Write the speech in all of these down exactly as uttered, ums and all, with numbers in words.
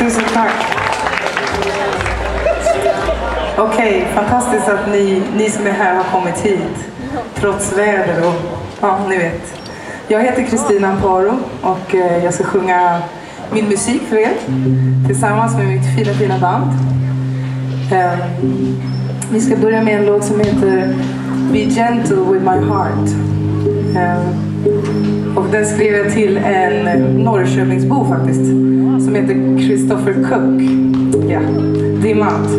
Tusen tack. Okej, okay, fantastiskt att ni, ni som är här har kommit hit. Trots väder och, ja, ni vet. Jag heter Kristina Amparo och eh, jag ska sjunga min musik för er. Tillsammans med mitt fina, fina band. Eh, vi ska börja med en låt som heter Be Gentle With My Heart. Eh, och den skrev jag till en Norrköpingsbo faktiskt. Som heter Christopher Cook. Ja, Dimmat.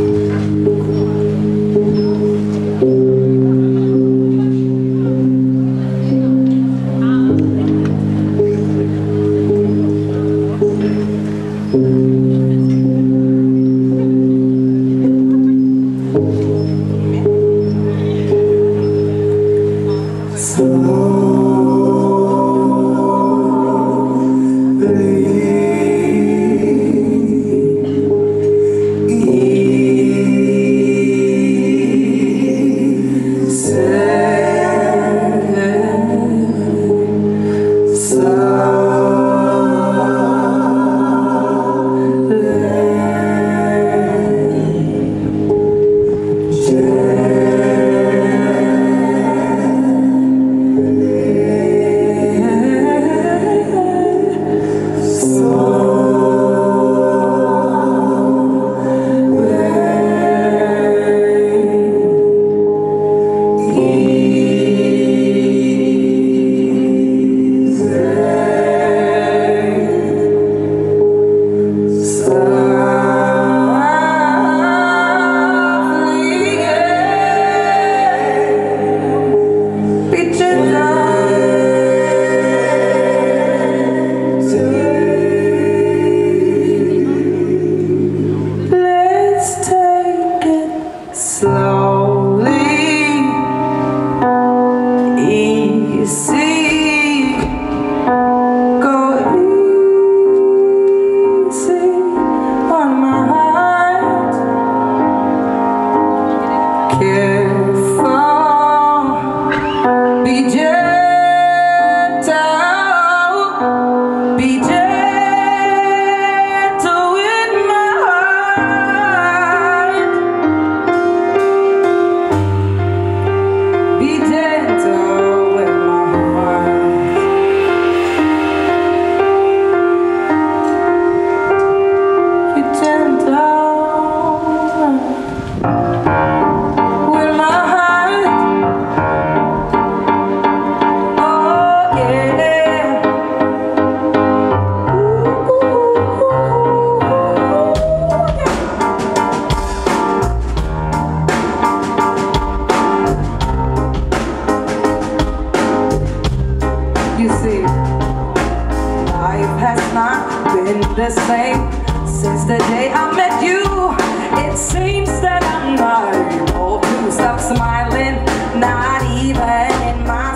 The same since the day I met you. It seems that I'm not able to stop smiling, not even in my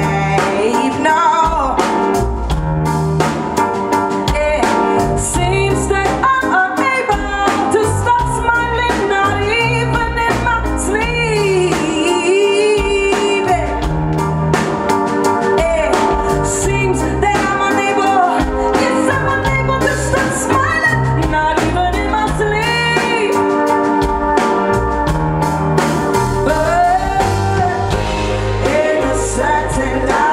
sleep. No, it seems that I'm unable to stop smiling, not even in my sleep. It seems that I'm unable, yes, I'm unable to stop smiling, not even in my sleep. But in a certain life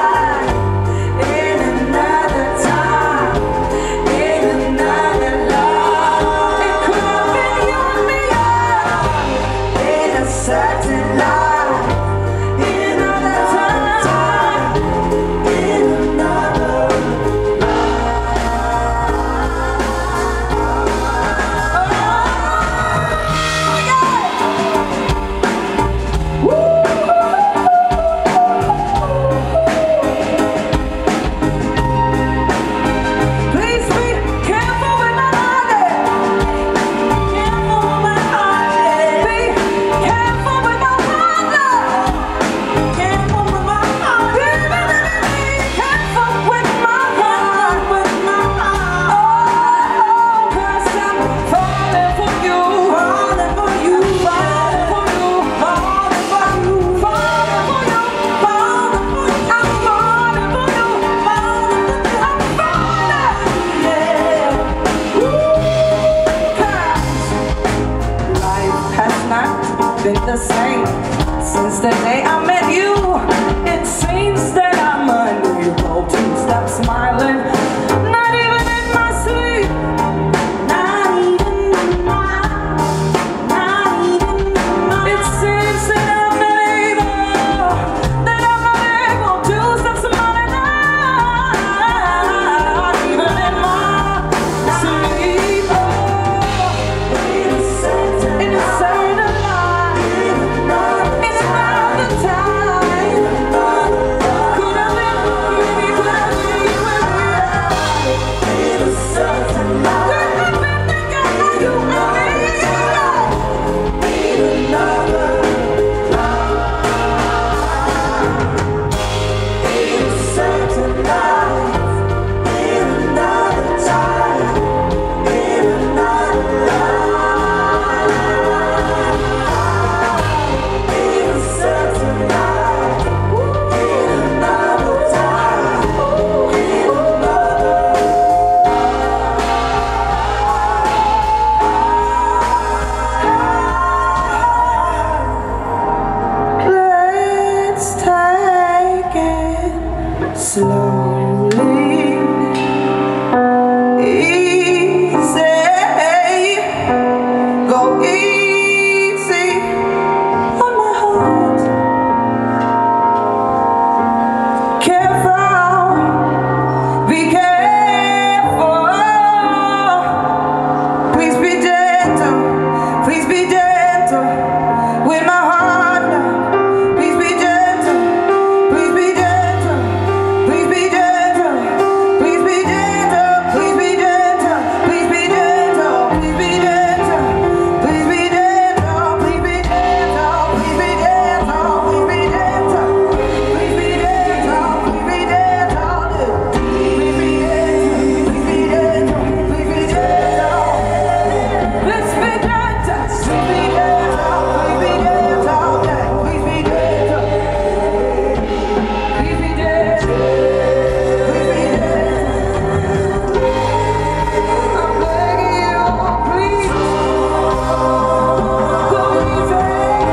Since the day I met you, it seems that I'm unable to stop smiling. Not even in my sleep, not even in my, not even in my. It seems that I'm not able, that I'm not able to stop smiling. Not even in my sleep. Oh, in a certain life, in another time, could I live, maybe could I be with you? In a certain life, could I be together, you and me? In another life, in a certain life, in another time, in another life, in a certain life, in another time, in Let's take it slowly, easy, go easy on my heart. Careful, be careful. Please be gentle, please be gentle with my heart now. Please be gentle, please be gentle, please be gentle, please be gentle, please be gentle, please be gentle, please be gentle, please be gentle, please be gentle, please be gentle, please be gentle, please be gentle, please be gentle, please be gentle, please be gentle, please be gentle. Let's be gentle, please be gentle, please be gentle, please be gentle, please be gentle, please be gentle. I'm begging you, please, go easy.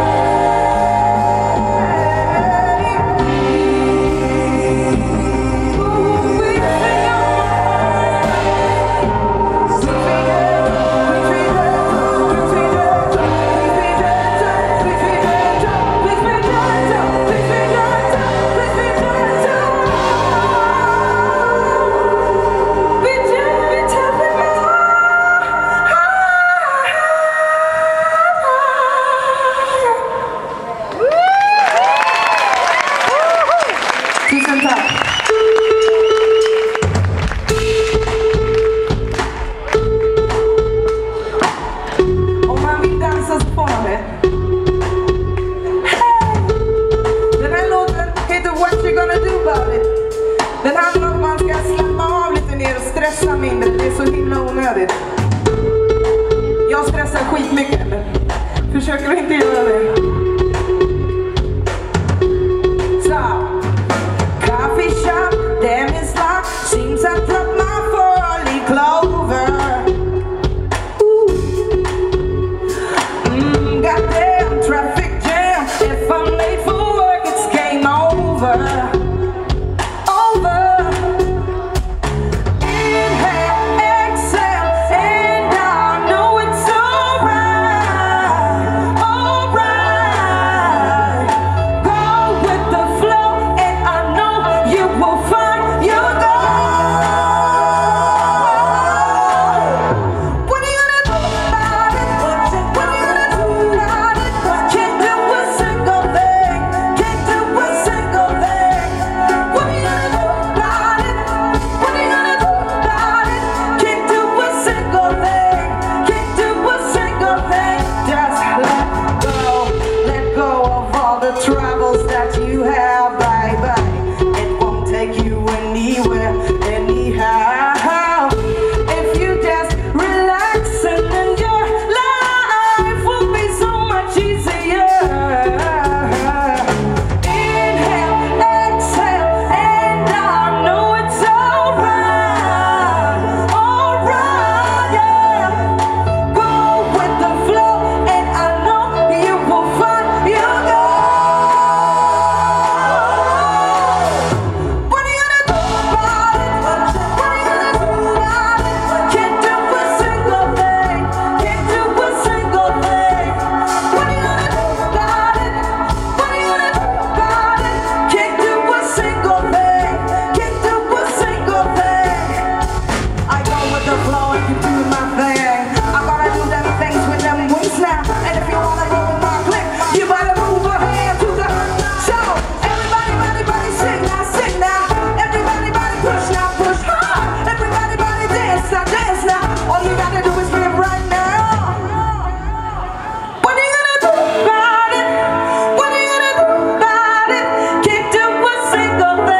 Tusen tack. Om man vill dansa så får man det. Hey! Den här låten heter What You Gonna Do About It. Den handlar om att man ska slappna av lite mer och stressa mindre. Det är så himla onödigt. Jag stressar skitmycket, men försöker inte göra det. Så. Coffee shop, damn it's locked. Seems I dropped my four-leaf clover. Ooh. Mm, goddamn traffic jam. If I'm late for work, it's game over. Over. Inhale, exhale, and I know it's alright. Alright. Go with the flow.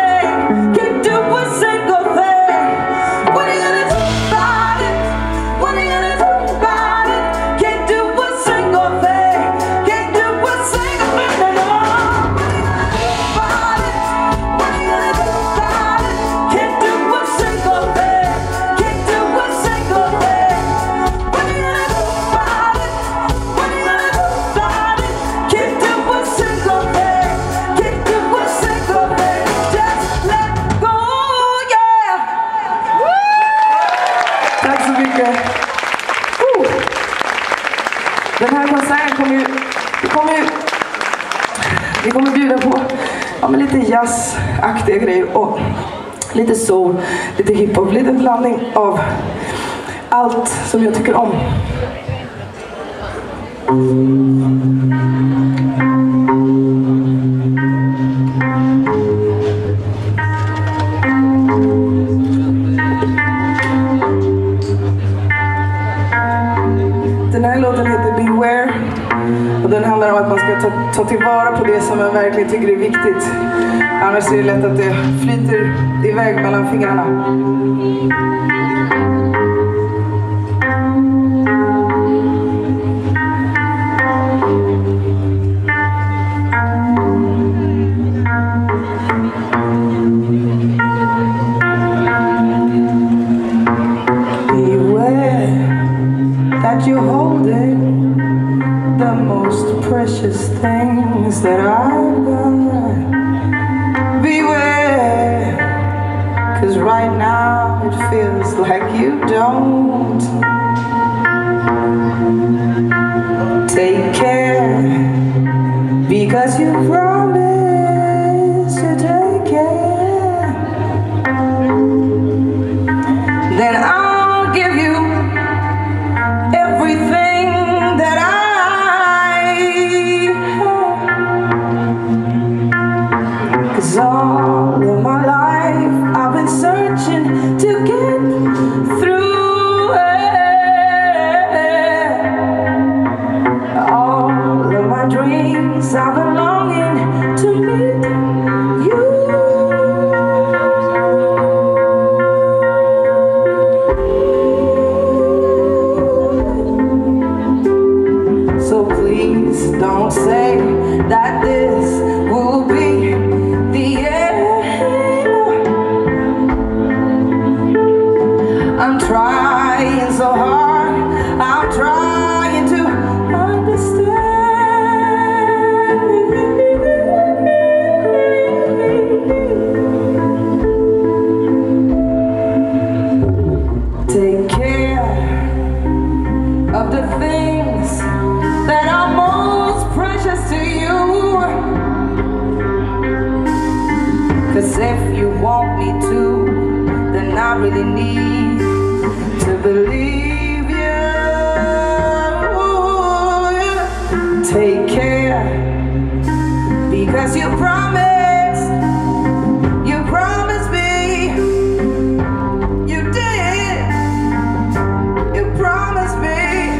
thing. Can't do a single thing. What are you gonna do about it? What are you gonna do about it? Can't do a single thing. Can't do a single thing at all. What are you gonna do about it? What are you gonna do about it? Can't do a single thing. Can't do a single thing. What are you gonna do about it? What are you gonna do about it? Can't do a single thing. Can't do a single thing. Just let go, yeah. Tack så mycket. Uh. Den här konserten kommer ju, vi kommer ju, vi kommer bjuda på ja, men lite jazzaktiga grejer och lite soul, lite hiphop, lite blandning av allt som jag tycker om. Den här låten heter Beware och den handlar om att man ska ta, ta tillvara på det som man verkligen tycker är viktigt. Annars är det lätt att det flyter iväg mellan fingrarna. That you're holding the most precious things that I've got. Beware, cause right now it feels like you don't. Take care, because you promised to take care. Then I'll give you everything that I have. Cause all of my life I've been searching to get through it. All of my dreams I've been longing to meet you. Don't say that this will be the end. I'm trying so hard, I'm trying to understand. Take care of the things that are most precious to you. Cause if you want me to, then I really need to believe you. Take care, because you promised, you promised me, you did, you promised me.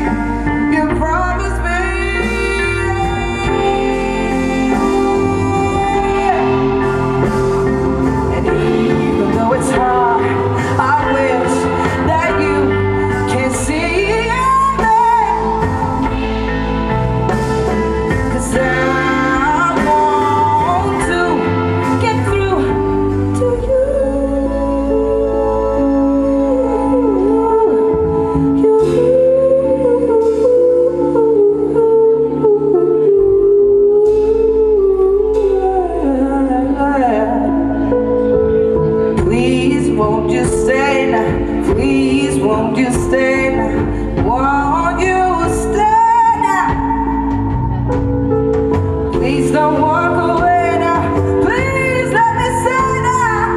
Won't you stay now? Please, won't you stay now? Won't you stay now? Please don't walk away now. Please let me stay now.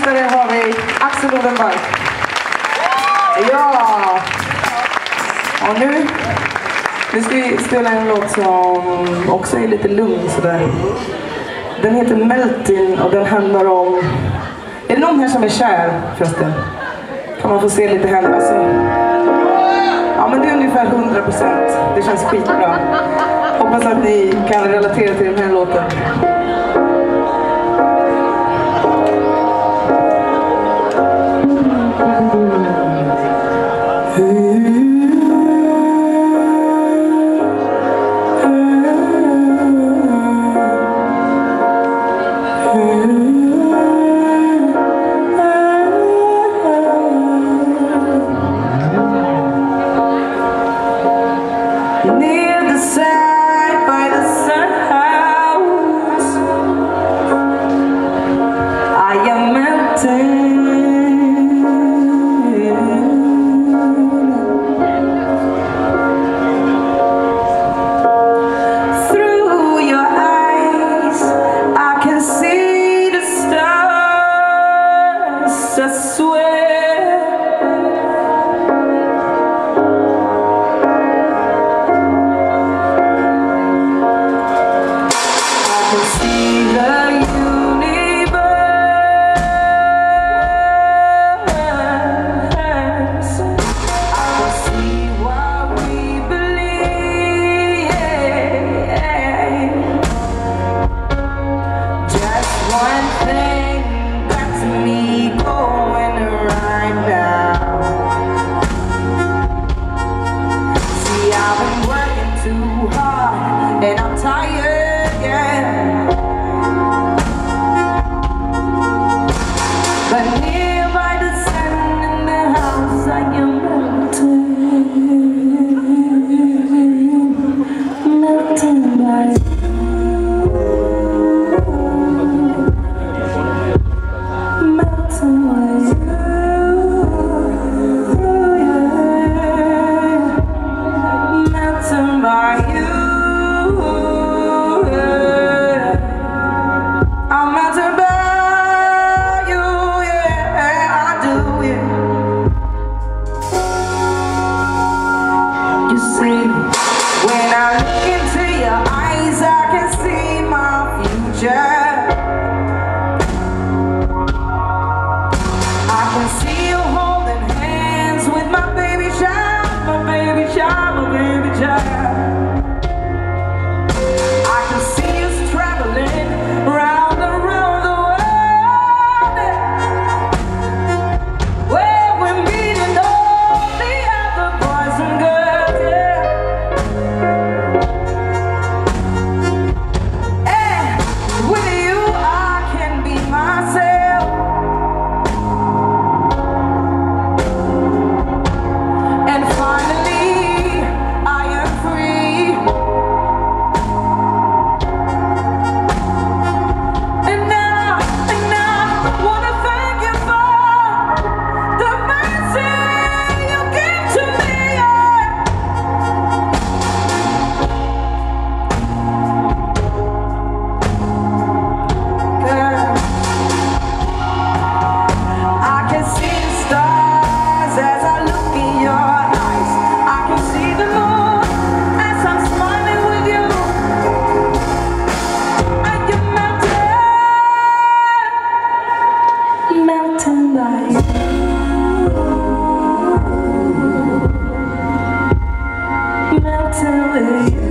trumsetare har vi Axel Odenberg. Ja! Och nu, nu ska vi spela en låt som också är lite lugn sådär. Den heter Melting och den handlar om... Är det någon här som är kär förresten? Kan man få se lite händer? Alltså, ja men det är ungefär hundra procent. Det känns skitbra. Hoppas att ni kan relatera till den här låten. Near the side by the sun house, I am melting. Through your eyes, I can see the stars, I swear. And I'm tired, yeah. But here by the sun in the house, I am melting, melting by you, melting by you, yeah. Melting by you. When I look into your eyes, I can see my future. I can see you holding hands with my baby child, my baby child, my baby child. I can see us traveling round and round the world, where we're meeting all the other boys and girls, yeah. Melting by you, melting with you,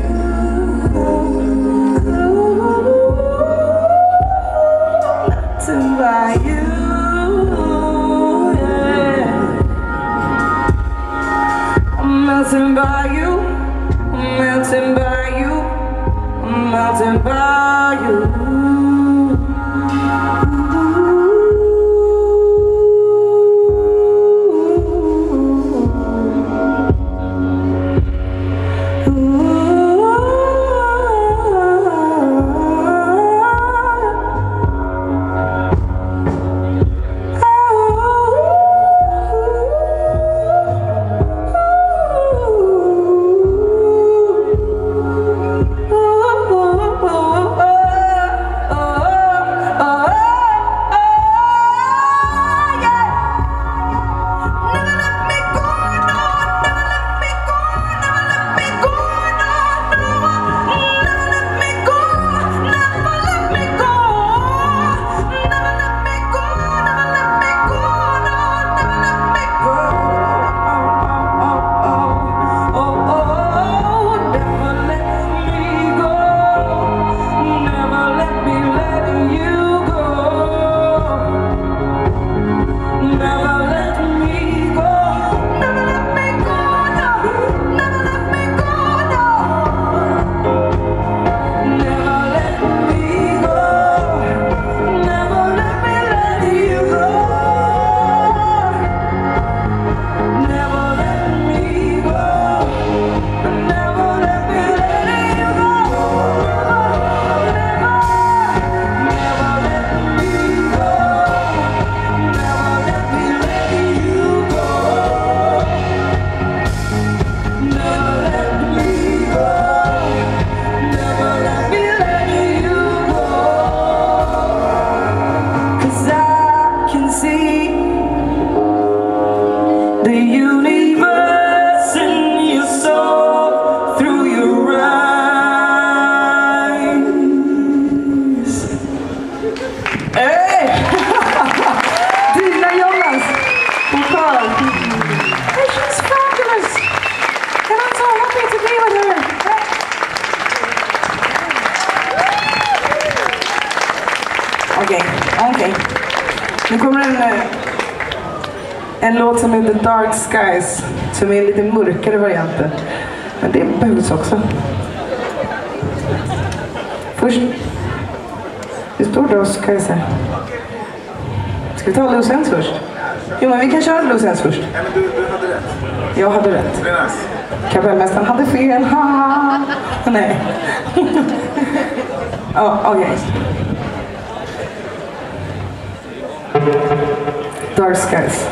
melting by you, yeah. Melting by you, melting by you, melting by you. Okej, okay. okej. Okay. Nu kommer en, en låt som heter Dark Skies, som är en lite mörkare varianten. Men det behövs också. Först, det står Dark Skies här. Ska vi ta Loose Ends först? Jo, men vi kan köra Loose Ends först. Ja, men du, du hade rätt. Jag hade rätt. Det är nice. Kapellmästaren hade fel. Haha. Nej. Ja, oh, okej. Okay. Dark Skies.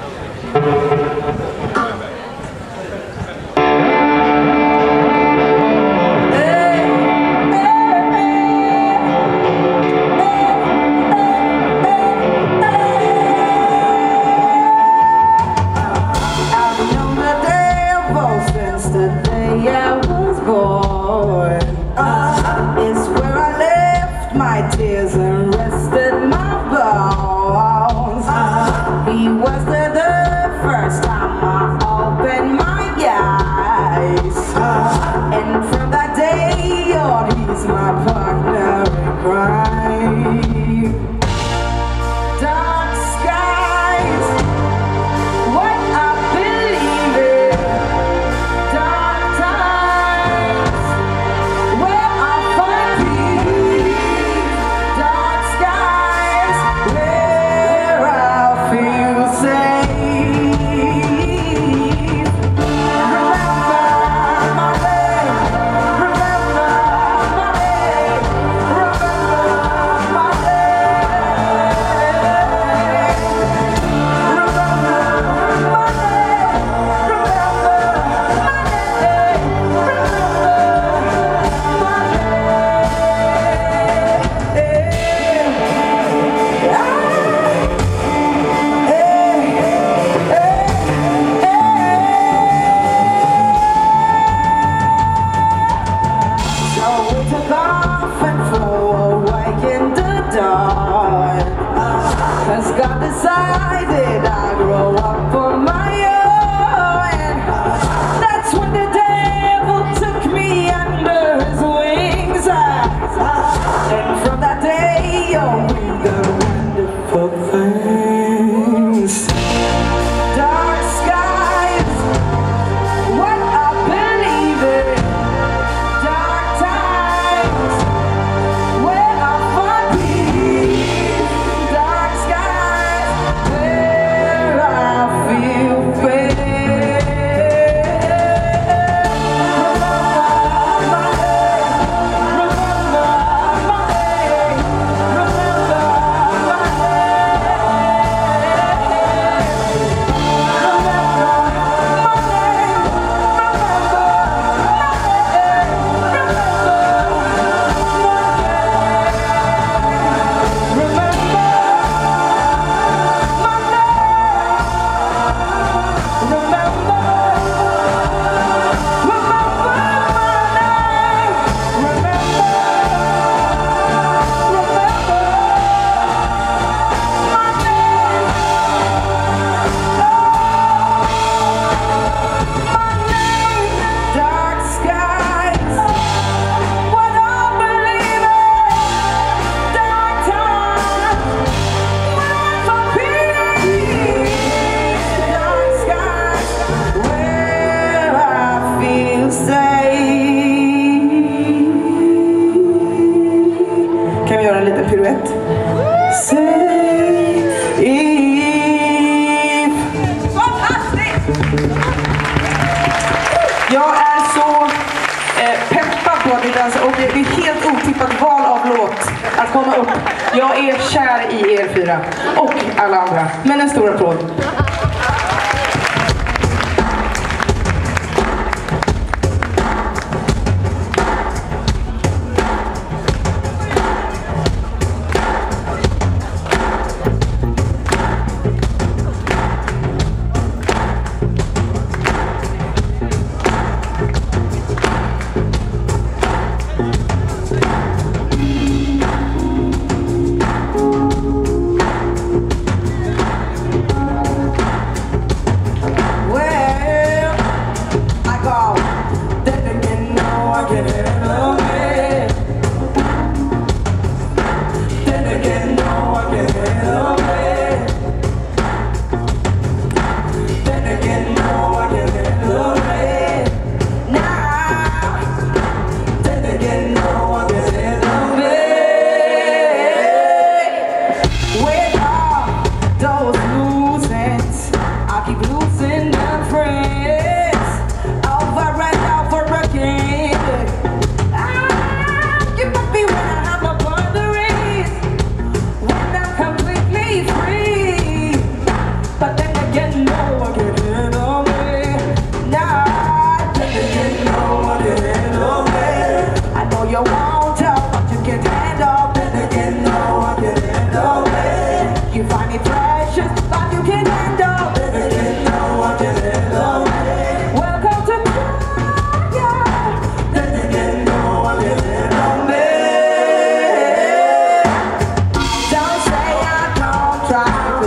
Jag är så eh, peppad på att ni dansar och det är helt otippat val av låt att komma upp. Jag är kär i er fyra och alla andra. Men en stor applåd.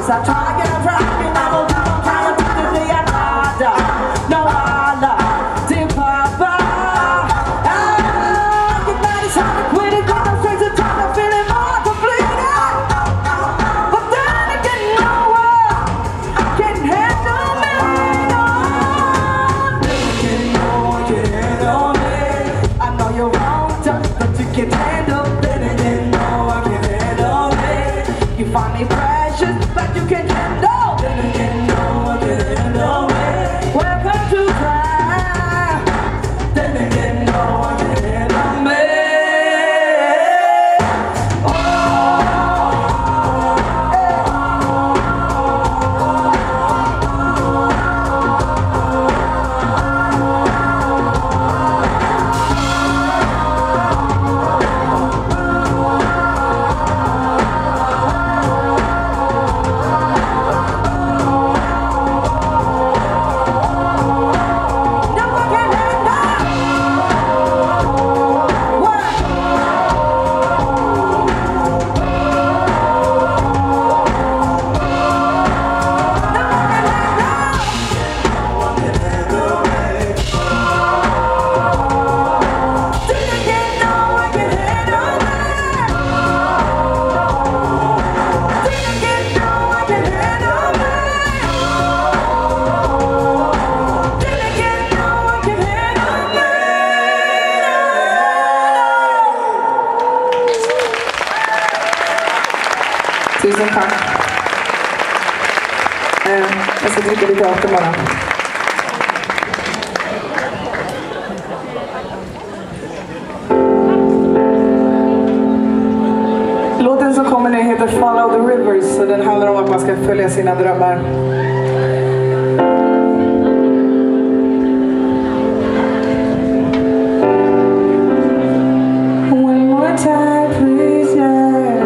I try and I try and I will keep on trying to the day I die. No, I love dear Papa. Ah, your body's hard to quit it, got no strings to tie, I'm feeling more complete. But then again, no one can handle me. No, then again, no one can handle me. I know you're wrong, but you can handle. Then again, no one can handle me. You find me precious, but you can handle. Then again, no one can handle me. Welcome to cry. Then again, no one can handle me. Tusen tack. Eh, jag ska dricka lite vatten bara. Låten som kommer nu heter Follow the Rivers, så den handlar om att man ska följa sina drömmar. One more time, please, yeah.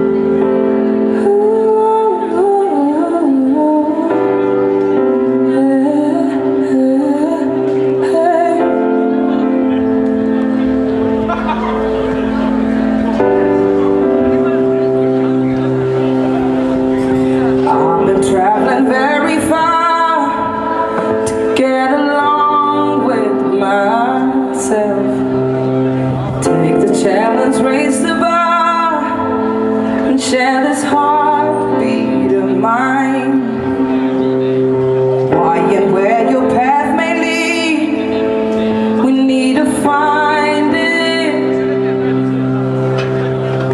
Traveling very far to get along with myself. Take the challenge, raise the bar, and share this heartbeat of mine. Why and where your path may lead, we need to find it.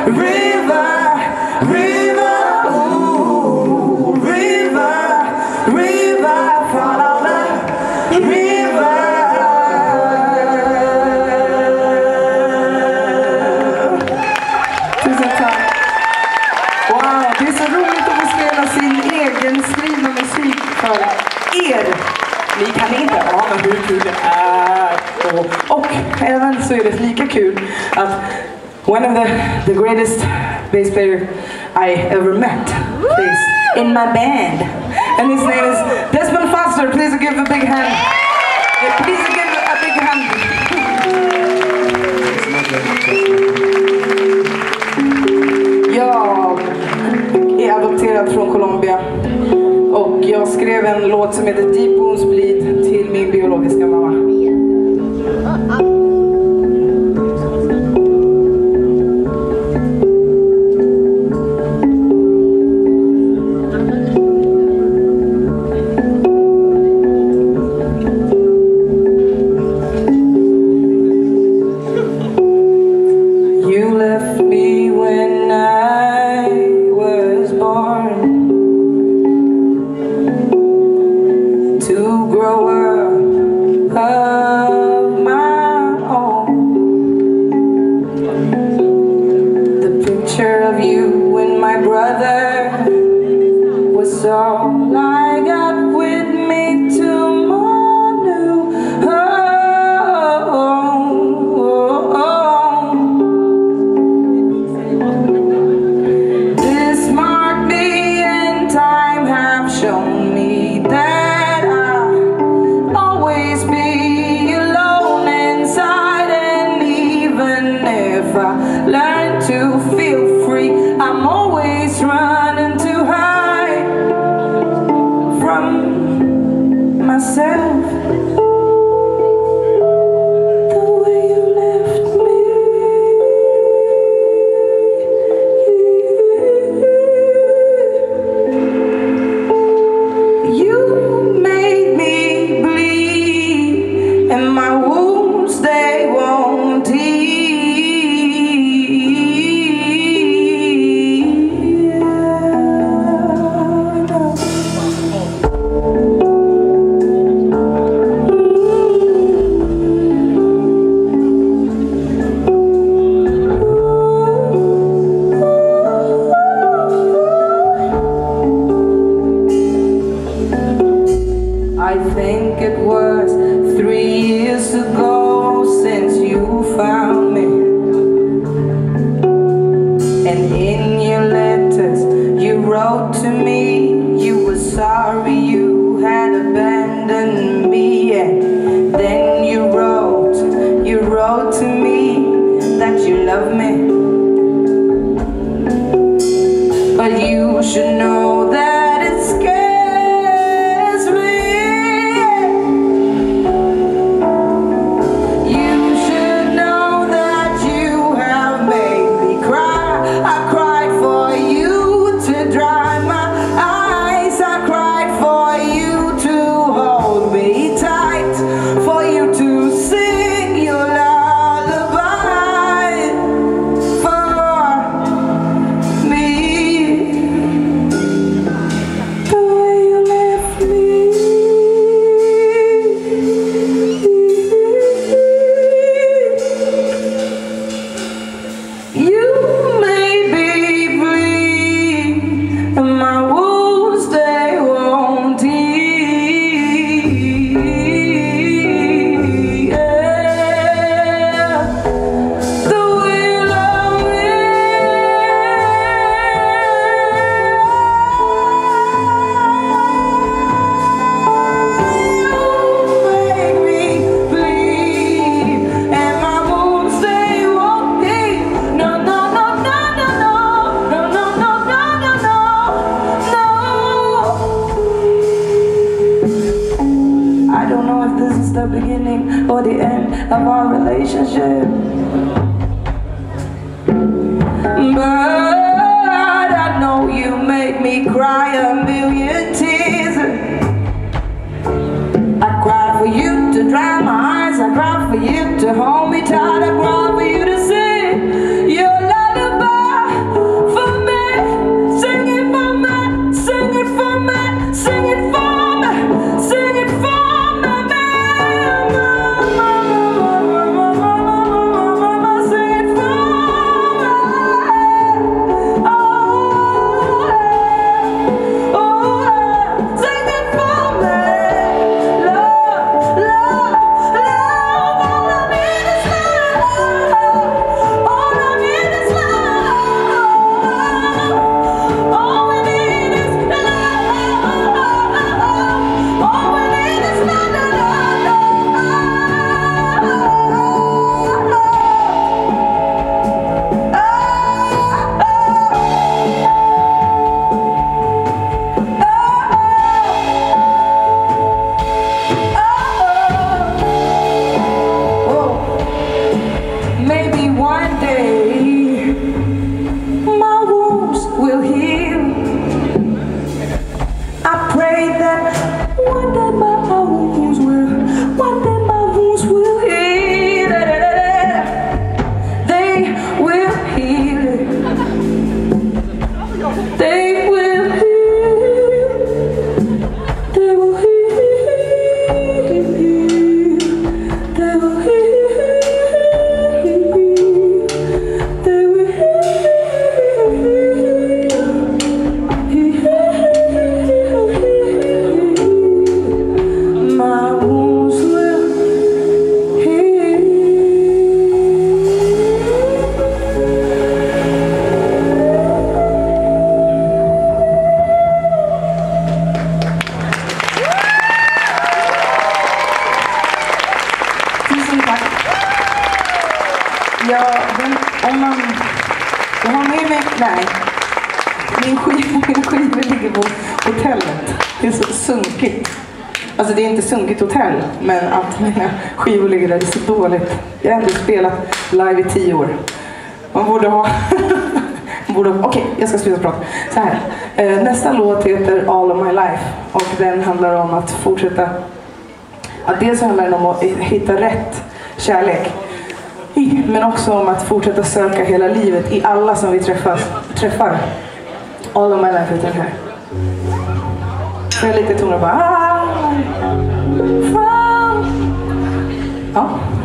river, river, ooh, river, river, follow the river. Tusen tack. Wow, det är så roligt att få spela sin egen skrivna musik för er. Ni kan inte ana hur kul det är. Och, och även så är det lika kul att one of the, the greatest bass player I ever met plays in my band. And his name is Desmond Foster. Please give a big hand. Please give a big hand. Jag är adopterad från Colombia. Och jag skrev en låt som heter Deep Wounds Bleed till min biologiska mamma. You left me when I was born to grow up of my own. The picture of you and my brother was all I got with me to my new home. This marked me and time have shown me that I'll always be alone inside, and even if I learn to feel free, I'm always running to hide from myself. The way you left me, you made me bleed, and my wounds they won't heal. I think it was three years ago since you found me, and in your letters you wrote to me you were sorry you had abandoned me, and then you wrote, you wrote to me that you love me, but you should know that it scares me. You should know that you have made me cry. I cried for you to dry my eyes. I cried for you to hold me tight, for you to sing your lullaby for me. The way you left me, you made me bleed, and my wounds they won't heal. Yeah. The way you love me, you make me bleed, and my wounds they won't heal. No, no, no, no, no, no, no, no, no, no, no, no, no. I don't know if this is the beginning or the end of our relationship, but I know you make me cry a million tears. I cried for you to dry my eyes. I cried for you to hold me tight. I cried for you to sing your lullaby. Jag har med mig... Nej. Min skiva, min skiva ligger på hotellet. Det är så sunkigt. Alltså det är inte sunkigt hotell, men att mina skivor ligger där, det är så dåligt. Jag har ändå spelat live i tio år. Man borde ha... borde ha... Okej, okay, jag ska sluta prata. Så här. Nästa låt heter All of My Life. Och den handlar om att fortsätta... Att dels handlar den om att hitta rätt kärlek. Men också om att fortsätta söka hela livet i alla som vi träffas, träffar. All of My Life heter den här. Så jag är lite toner bara... Ah, from... Ja.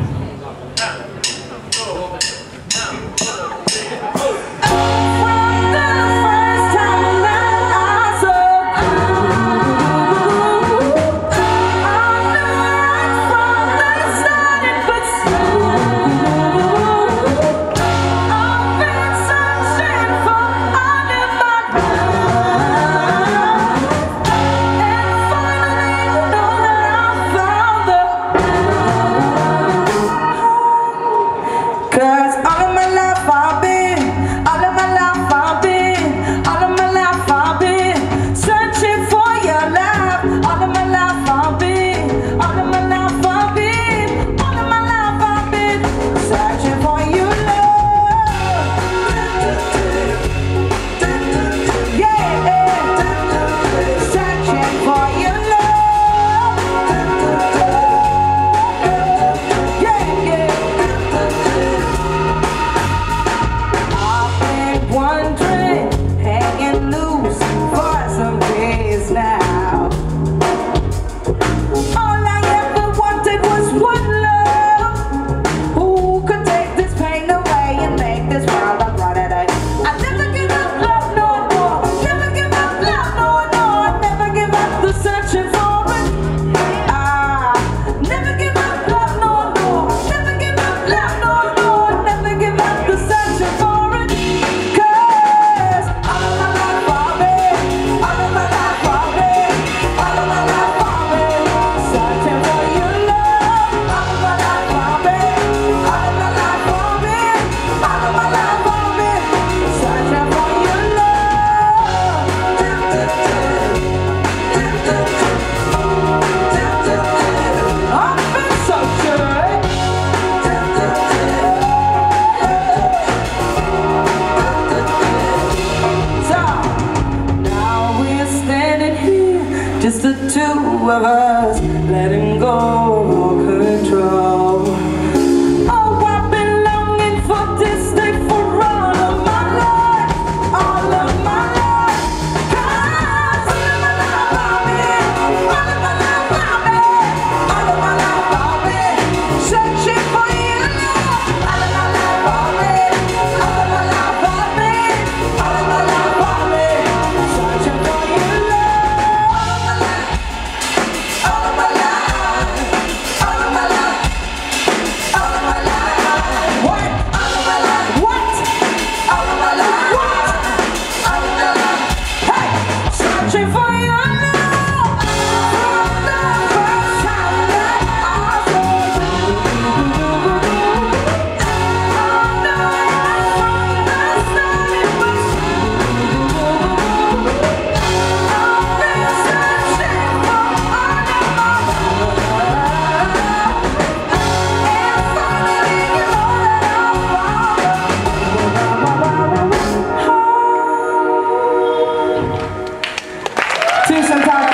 Just the two of us, letting go of control. Oh, I've been longing for this day for all of my life, all of my life. 'Cause all of my life I've been, all of my life I've been, all of my life I've been searching for you. All of my life I've been, all of my life I've been, all of my life I've been searching for you. Tusen tack!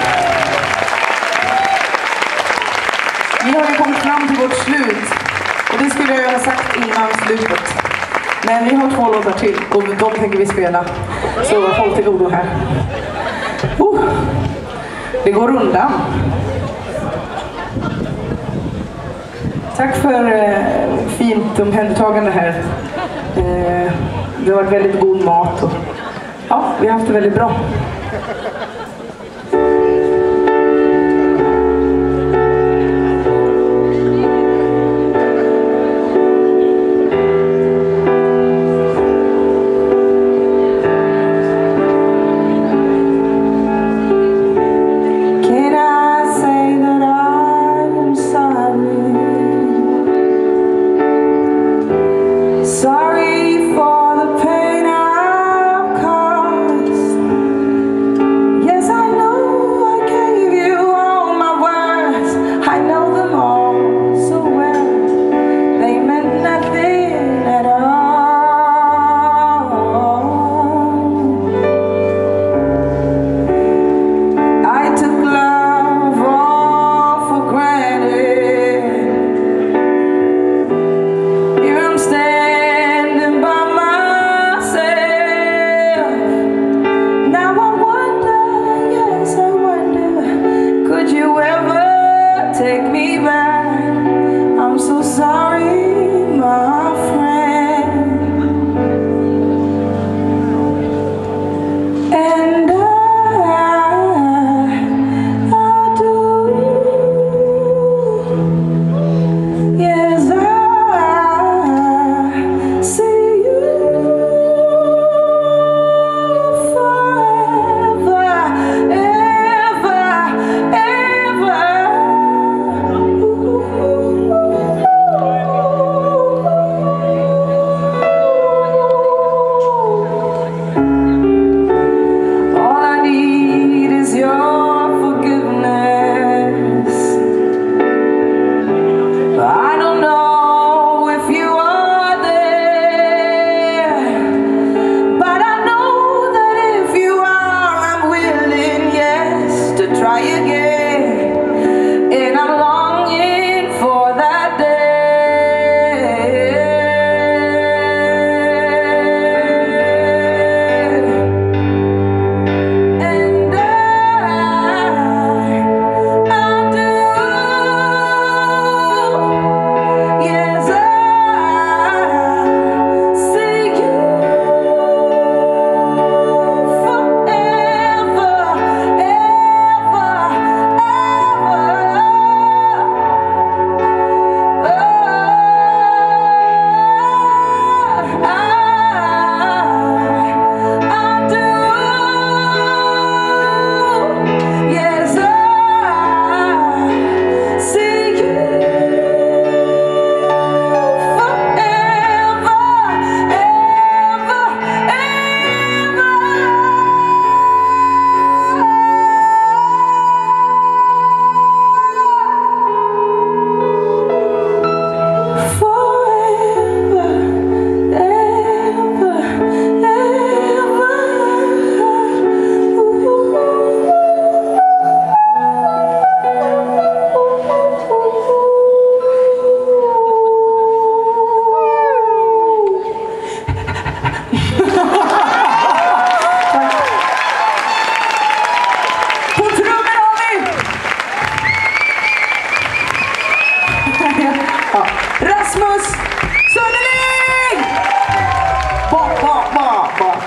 Vi har ju kommit fram till vårt slut. Och det skulle jag ha sagt innan slutet. Men vi har två låtar till och de tänker vi spela. Så håll till godo här. Oh, det går undan. Tack för eh, fint omhändertagande här. Eh, det har varit väldigt god mat. Och, ja, vi har haft det väldigt bra. Sorry for the pain I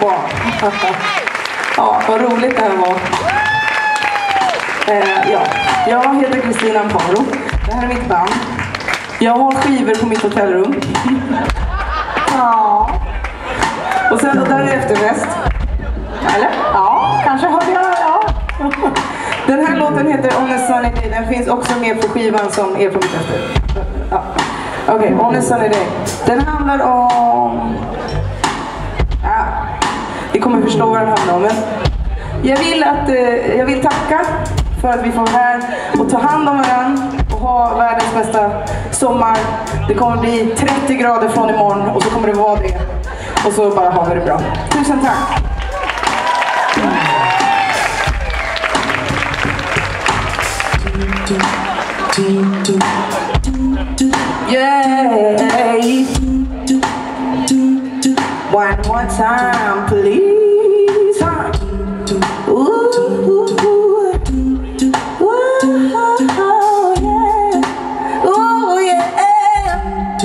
kvar. Ja, vad roligt det här var. Eh, ja. Jag heter Kristina Amparo. Det här är mitt band. Jag har skivor på mitt hotellrum. Ja. Och sen och där är efterfest. Eller? Ja, kanske hörde jag. Ja. Den här låten heter On a Sunny Day. Den finns också med på skivan som är på mitt efter. Ja. Okej, okay, On a Sunny Day. Den handlar om... Ja, vi kommer förstå vad den handlar om. Men jag vill, att, eh, jag vill tacka för att vi får vara här och ta hand om varandra och ha världens bästa sommar. Det kommer bli trettio grader från imorgon och så kommer det vara det. Och så bara har vi det bra. Tusen tack! Yeah. One more time, please. Ooh, ooh, ooh. Ooh, yeah. Ooh, yeah.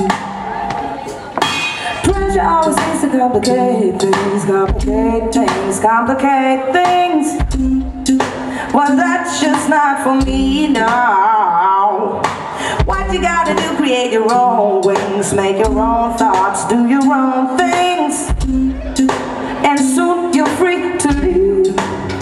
Pressure always seems to complicate things, complicate things, complicate things. Well, that's just not for me, no. What you gotta do, create your own wings, make your own thoughts, do your own things, and soon you're free to leave.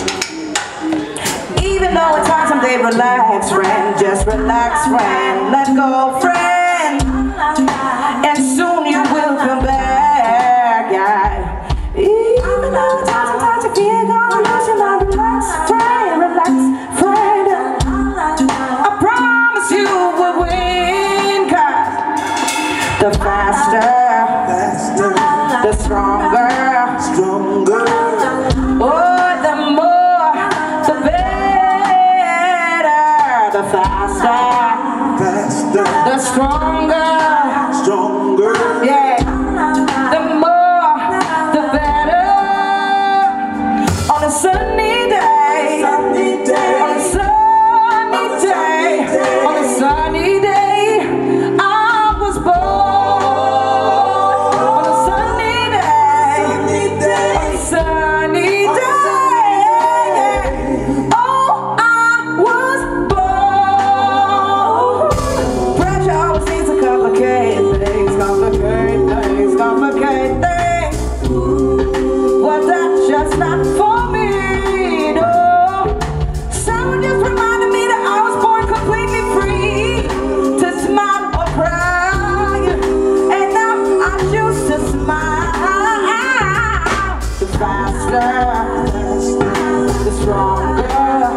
Even though it's hard someday, relax, friend, just relax, friend, let go, friend, and soon you will come back, yeah. Even though it's hard sometimes you feel gonna lose your mind, relax, friend, relax, friend, I promise you will win, cause the faster, faster, the stronger, stronger, oh, the more, the better, the faster, faster, the stronger, stronger, yeah, the more, the better. On a sunny day, sunny day, on a sunny day, on a sunny day, I was born. On a sunny day, on a sunny day, oh, I was born. Pressure always seems to complicate things, complicate things, complicate things. Well, that's just not for me, no. Someone just reminded me that I was born completely free to smile or cry, and now I choose to smile. The faster, the stronger,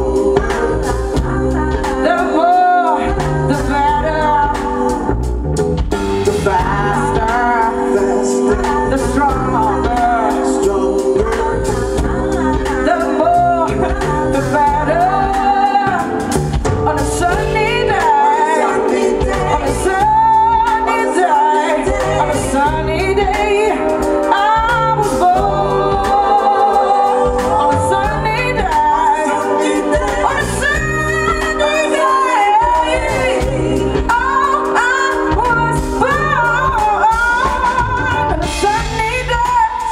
the more, the better. The faster, the stronger, the more, the better. On a sunny day, on a sunny day, on a sunny day, I was born. On a sunny day, on a sunny day, oh, I was born. On a sunny day,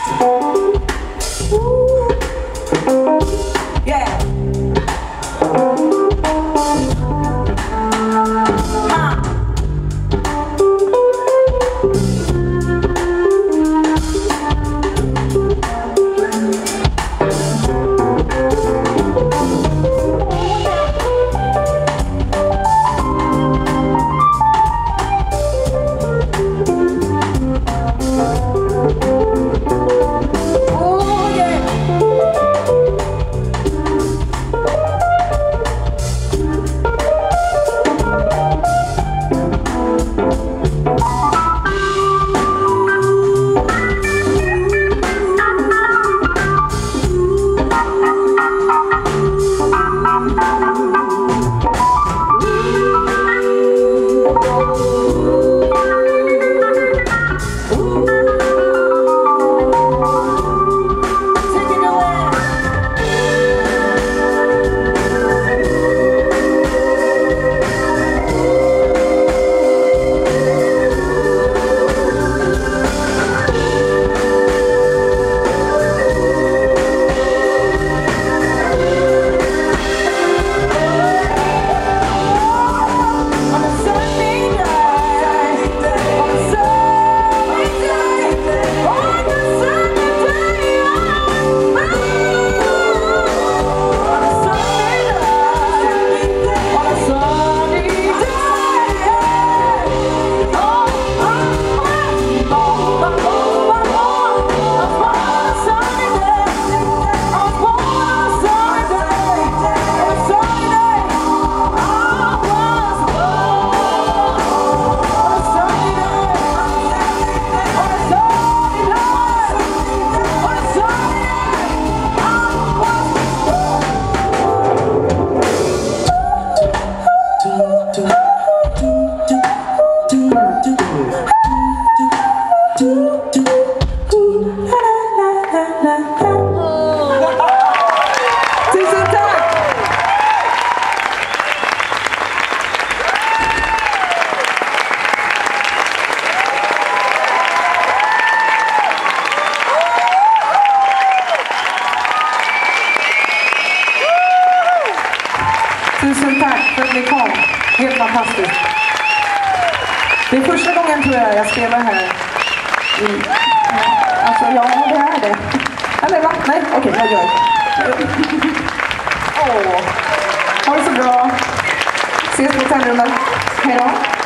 Tusen tack! Tusen tack för att ni kom. Helt fantastiskt. Det är första gången tror jag jag spelar här. I, alltså, ja, det är det. Eller va? Nej, okej, okay, jag gör. Åh, ha det så bra. Ses på hotellrummet. Hej då.